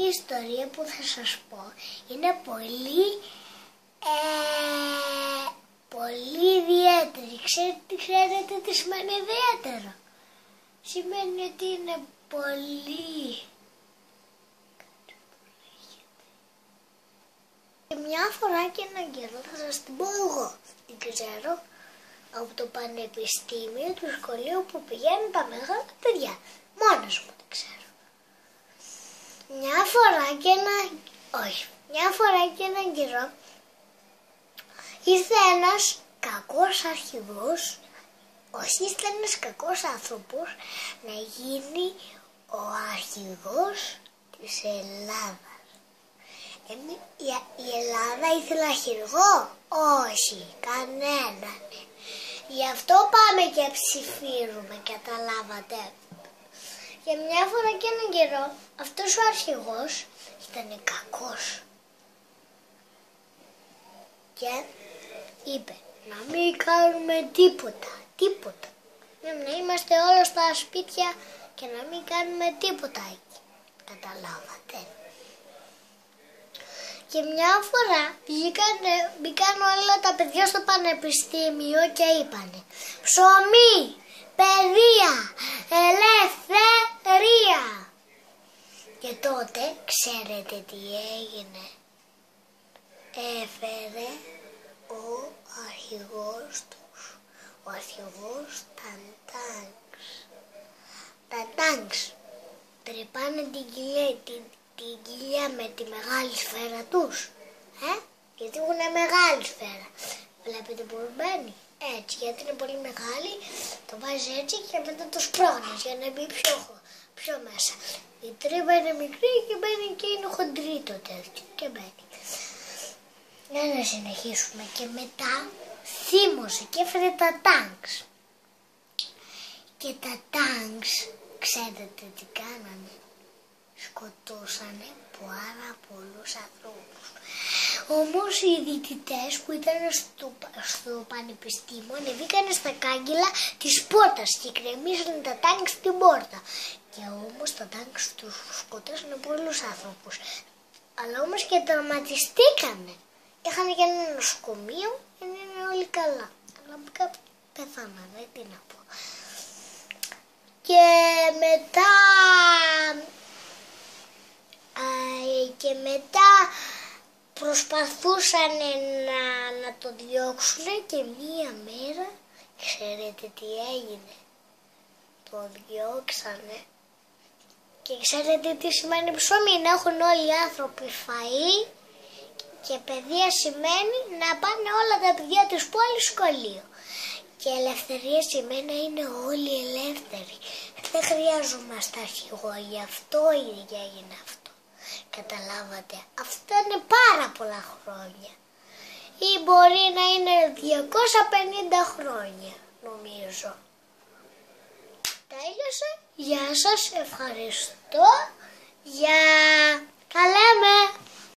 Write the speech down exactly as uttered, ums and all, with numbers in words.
ιστορία που θα σας πω είναι πολύ, ε, πολύ ιδιαίτερη. Ξέρετε, ξέρετε τι σημαίνει ιδιαίτερο? Σημαίνει ότι είναι πολύ... Και μια φορά και έναν καιρό θα σας την πω εγώ. Την ξέρω από το πανεπιστήμιο του σχολείου που πηγαίνουν τα μεγάλα παιδιά. Μόνος μου την ξέρω. Μια φορά και ένα... Όχι. Μια φορά και έναν καιρό ήρθε ένας κακός αρχηγός, όχι ήρθε ένας κακός άνθρωπος να γίνει ο αρχηγός της Ελλάδας. Εμείς, η, η Ελλάδα ήθελε αρχηγό? Όχι, κανέναν. Γι' αυτό πάμε και ψηφίζουμε, καταλάβατε. Για μια φορά και έναν καιρό αυτός ο αρχηγός ήταν κακός. Και είπε να μην κάνουμε τίποτα, τίποτα. Να είμαστε όλα στα σπίτια και να μην κάνουμε τίποτα εκεί. Καταλάβατε. Και μια φορά βγήκαν, μπήκαν όλα τα παιδιά στο πανεπιστήμιο και είπανε ψωμί, παιδεία, ελευθερία. Και τότε ξέρετε τι έγινε? Έφερε ο αρχηγός τους, ο αρχηγός τα τάγκς. Τα τάγκς τρυπάνε την κοιλιά, την, την κοιλιά με τη μεγάλη σφαίρα τους. Ε? Γιατί έχουν μεγάλη σφαίρα. Βλέπετε που μπαίνει? Έτσι, γιατί είναι πολύ μεγάλη, το βάζει έτσι και μετά το σπρώχνεις για να μπει πιο, πιο μέσα. Η τρύπα είναι μικρή και μπαίνει και είναι χοντρή το τέτοιο και μπαίνει. Για να συνεχίσουμε. Και μετά θύμωσε και έφερε τα τάγκς. Και τα τάγκς, ξέρετε τι κάνανε? Σκοτώσανε πάρα πολλούς ανθρώπους. Όμως οι διαιτητές που ήταν στο, στο πανεπιστήμιο ανεβήκανε στα κάγκελα της πόρτας και κρεμίσανε τα τάγκς στην πόρτα. Και όμως τα τάγκς τους σκοτώσανε πολλούς άνθρωπους. Αλλά όμως και τραυματιστήκανε. Είχαν και ένα νοσοκομείο και είναι όλοι καλά. Αλλά κάποιοι πεθάνανε, τι να πω. Και μετά... Α, και μετά προσπαθούσαν να, να το διώξουν και μία μέρα, ξέρετε τι έγινε? Το διώξανε. Και ξέρετε τι σημαίνει ψωμί? Να έχουν όλοι οι άνθρωποι φαΐ. Και παιδεία σημαίνει να πάνε όλα τα παιδιά της πόλης σχολείο. Και ελευθερία σημαίνει να είναι όλοι ελεύθεροι. Δεν χρειάζομαστε αρχηγό, γι' αυτό έγινε αυτό. Καταλάβατε, αυτά είναι πάρα πολλά χρόνια. Ή μπορεί να είναι διακόσια πενήντα χρόνια, νομίζω. Τέλειωσε. Γεια σας, ευχαριστώ. Γεια. Τα λέμε.